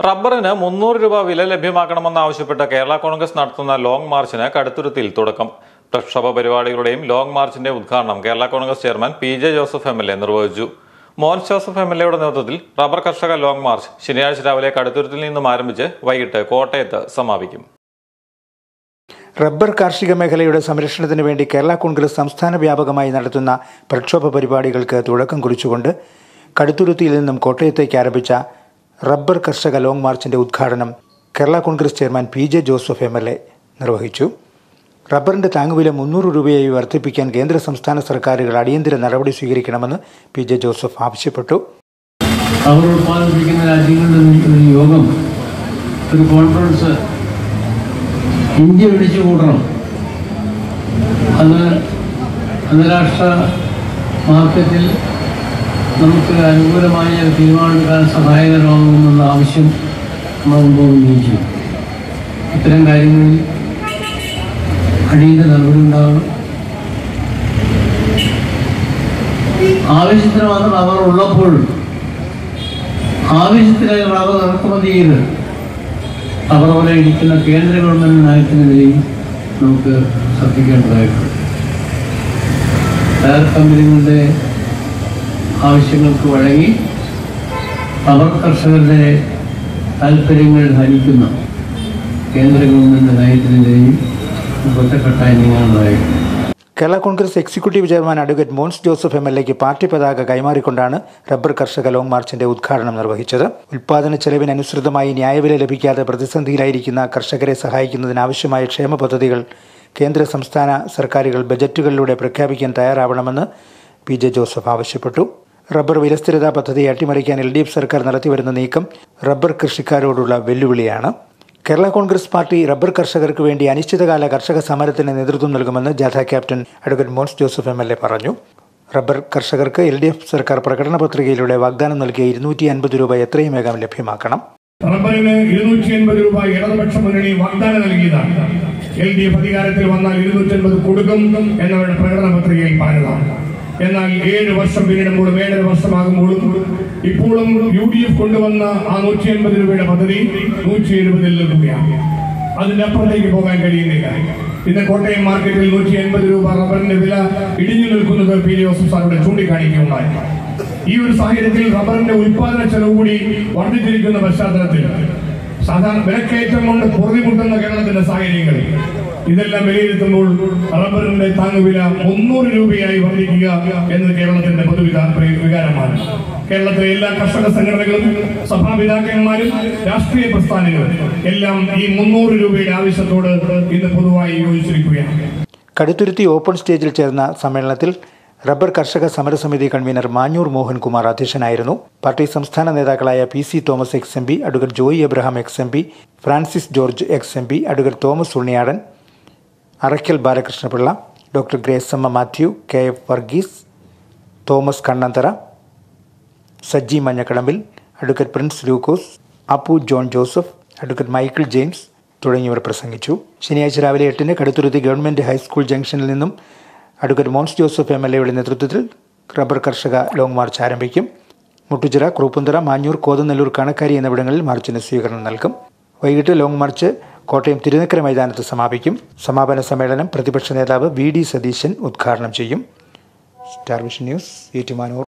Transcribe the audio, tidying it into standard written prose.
റബ്ബറിന് 300 രൂപ വില ലഭ്യമാക്കണമെന്നാവശ്യപ്പെട്ട് കേരള കോൺഗ്രസ് നടത്തുന്ന ലോങ് മാർച്ചിന് കടുത്തുരുത്തിയിൽ തുടക്കം. പ്രക്ഷോഭ പരിപാടികളുടെയും ലോങ് മാർച്ചിന്റെ ഉദ്ഘാടനം Kerala Congress chairman P J. Joseph MLA. നിർവഹിച്ചു. മോൻസ് ജോസഫ് എം.എൽ.എയുടെ നേതൃത്വത്തിൽ റബ്ബർ കർഷക ലോങ് മാർച്ച് ശനിയാഴ്ച രാവിലെ കടുത്തുരുത്തിൽ നിന്നും ആരംഭിച്ച് വൈകിട്ട് കോട്ടയത്ത് സമാപിക്കും. റബ്ബർ കാർഷിക മേഖലയുടെ സംരക്ഷണത്തിന് വേണ്ടി കേരള കോൺഗ്രസ് സംസ്ഥാന വ്യാപകമായി നടത്തുന്ന പ്രക്ഷോഭ പരിപാടികൾക്ക് തുടക്കം കുറിച്ചുകൊണ്ട് കടുത്തുരുത്തിയിൽ നിന്നും കോട്ടയത്തേക്ക് ആരംഭിച്ച റബ്ബർ കർഷക ലോങ് മാർച്ചിന്റെ ഉദ്ഘാടനം Kerala Congress chairman P J. Joseph MLA. നിർവഹിച്ചു. റബ്ബറിന്റെ താങ്ങുവില 300 രൂപയായി വർദ്ധിപ്പിക്കാൻ കേന്ദ്ര സംസ്ഥാന സർക്കാരുകൾ അടിയന്തര നടപടി സ്വീകരിക്കണമെന്ന് പി.ജെ. ജോസഫ് ആവശ്യപ്പെട്ടു. റബ്ബർ ഉത്പാദിപ്പിക്കുന്ന രാജ്യങ്ങളുടെ ഒരു യോഗം, ഒരു കോൺഫറൻസ് ഇന്ത്യ വിളിച്ചു കൂട്ടണം. അത് അന്താരാഷ്ട്ര മാർക്കറ്റിൽ നമുക്ക് അനുകൂലമായ തീരുമാനമെടുക്കാൻ സഹായകരമാകുമെന്നുള്ള ആവശ്യം നമ്മൾ മുമ്പോട്ട് ഉന്നയിച്ചു. ഇത്തരം കാര്യങ്ങളിൽ അടിയന്തര നടപടി ഉണ്ടാകണം. ആവശ്യത്തിന് മാത്രം റബ്ബർ ഉള്ളപ്പോഴും ആവശ്യത്തിന് റബ്ബർ ഇറക്കുമതി ചെയ്ത് റബ്ബർ പോലെ ഇരിക്കുന്ന കേന്ദ്ര ഗവൺമെൻറ് നയത്തിനെതിരെയും നമുക്ക് ശ്രദ്ധിക്കേണ്ടതായിട്ടുണ്ട്. ടയർ കമ്പനികളുടെ ആവശ്യങ്ങൾക്ക് വഴങ്ങി റബ്ബർ കർഷകരുടെ താല്പര്യങ്ങൾ ഹനിക്കുന്ന കേന്ദ്ര ഗവൺമെൻറ് നയത്തിനെതിരെയും ഒറ്റക്കെട്ടായി നീങ്ങേണ്ടതായിട്ടുണ്ട്. Kerala Congress executive chairman advocate Mons Joseph എം.എൽ.എക്ക് പാർട്ടി പതാക കൈമാറിക്കൊണ്ടാണ് റബ്ബർ കർഷക ലോങ് മാർച്ചിന്റെ ഉദ്ഘാടനം നിർവഹിച്ചത്. ഉൽപാദന ചെലവിനനുസൃതമായി ന്യായവില ലഭിക്കാതെ പ്രതിസന്ധിയിലായിരിക്കുന്ന കർഷകരെ സഹായിക്കുന്നതിനാവശ്യമായ ക്ഷേമ പദ്ധതികൾ കേന്ദ്ര സംസ്ഥാന സർക്കാരുകൾ ബജറ്റുകളിലൂടെ പ്രഖ്യാപിക്കാൻ തയ്യാറാവണമെന്ന് പി.ജെ. ജോസഫ് ആവശ്യപ്പെട്ടു. റബ്ബർ വിലസ്ഥിരതാ പദ്ധതി അട്ടിമറിക്കാൻ LDF സർക്കാർ നടത്തിവരുന്ന നീക്കം റബ്ബർ കൃഷിക്കാരോടുള്ള വെല്ലുവിളിയാണ്. കേരള കോൺഗ്രസ് പാർട്ടി റബ്ബർ കർഷകർക്ക് വേണ്ടി അനിശ്ചിതകാല കർഷക സമരത്തിന് നേതൃത്വം നൽകുമെന്ന് ജാഥ captain advocate Mons Joseph MLA. പറഞ്ഞു. റബ്ബർ കർഷകർക്ക് LDF സർക്കാർ പ്രകടന പത്രികയിലൂടെ വാഗ്ദാനം നൽകിയ 250 രൂപ എത്രയും വേഗം ലഭ്യമാക്കണം. റബ്ബറിന് 250 രൂപ ഇടതുപക്ഷ മുന്നണി വാഗ്ദാനം നൽകിയതാണ്. LDF അധികാരത്തിൽ വന്നാൽ 250 കൊടുക്കും എന്നവരുടെ പ്രകടന പത്രികയിൽ പറഞ്ഞതാണ്. എന്നാൽ 7 വർഷം പിന്നിടുമ്പോഴും 7.5 വർഷമാകുമ്പോഴും ഇപ്പോഴും UDF കൊണ്ടുവന്ന ആ 150 രൂപയുടെ പദ്ധതി 170 രൂപയാണ്. അതിന്റെ അപ്പുറത്തേക്ക് പോകാൻ കഴിയുന്നില്ല. ഇന്ന് കോട്ടയം മാർക്കറ്റിൽ 180 രൂപ റബ്ബറിന്റെ വില ഇടിഞ്ഞു നിൽക്കുന്നത് പി.ജെ. ജോസഫ് സാറിവിടെ ചൂണ്ടിക്കാണിക്കുകയുണ്ടായി. ഈ ഒരു സാഹചര്യത്തിൽ റബ്ബറിന്റെ ഉൽപാദന ചെലവ് കൂടി വർദ്ധിച്ചിരിക്കുന്ന പശ്ചാത്തലത്തിൽ സാധാരണ വിലക്കയറ്റം കൊണ്ട് പൊറുതിമുട്ടുന്ന കേരളത്തിന്റെ സാഹചര്യങ്ങളിൽ ഇതെല്ലാം വിലയിരുത്തുമ്പോൾ റബ്ബറിന്റെ താങ്ങുവില 300 രൂപയായി വർദ്ധിക്കുക എന്നത് കേരളത്തിന്റെ പൊതുവികാരമാണ്. കേരളത്തിലെ എല്ലാ കർഷക സംഘടനകളും സഭാപിതാക്കന്മാരും രാഷ്ട്രീയ പ്രസ്ഥാനങ്ങളും എല്ലാം ഈ 300 രൂപയുടെ ആവശ്യത്തോട് ഇന്ന് പൊതുവായി യോജിച്ചിരിക്കുകയാണ്. കടുത്തുരുത്തി ഓപ്പൺ സ്റ്റേജിൽ ചേർന്ന സമ്മേളനത്തിൽ റബ്ബർ കർഷക സമരസമിതി കൺവീനർ മാഞ്ഞൂർ മോഹൻകുമാർ അധ്യക്ഷനായിരുന്നു. പാർട്ടി സംസ്ഥാന നേതാക്കളായ PC Thomas ex MP, advocate Joy Abraham ex MP, Francis George ex MP, advocate Thomas Unniyadan, Arakkal Balakrishnapillai, doctor Gracamma Mathew, KF Varghese, Thomas Kannanthara, Saji Manjakkadambil, advocate Prince Lukose, Appu John Joseph, advocate Michael James തുടങ്ങിയവർ പ്രസംഗിച്ചു. ശനിയാഴ്ച രാവിലെ 8-ന് കടുത്തുരുത്തി ഗവൺമെന്റ് ഹൈസ്കൂൾ ജംഗ്ഷനിൽ നിന്നും അഡ്വക്കേറ്റ് മോൻസ് ജോസഫ് എം.എൽ.എയുടെ നേതൃത്വത്തിൽ റബ്ബർ കർഷക ലോങ് മാർച്ച് ആരംഭിക്കും. മുട്ടുചിറ, കുറുപ്പുന്തറ, മാഞ്ഞൂർ, കോതനെല്ലൂർ, കണക്കാരി എന്നിവിടങ്ങളിൽ മാർച്ചിന് സ്വീകരണം നൽകും. വൈകിട്ട് ലോങ് മാർച്ച് കോട്ടയം തിരുനക്കര മൈതാനത്ത് സമാപിക്കും. സമാപന സമ്മേളനം പ്രതിപക്ഷ നേതാവ് VD സതീശൻ ഉദ്ഘാടനം ചെയ്യും. Star Vision News, Ettumanoor.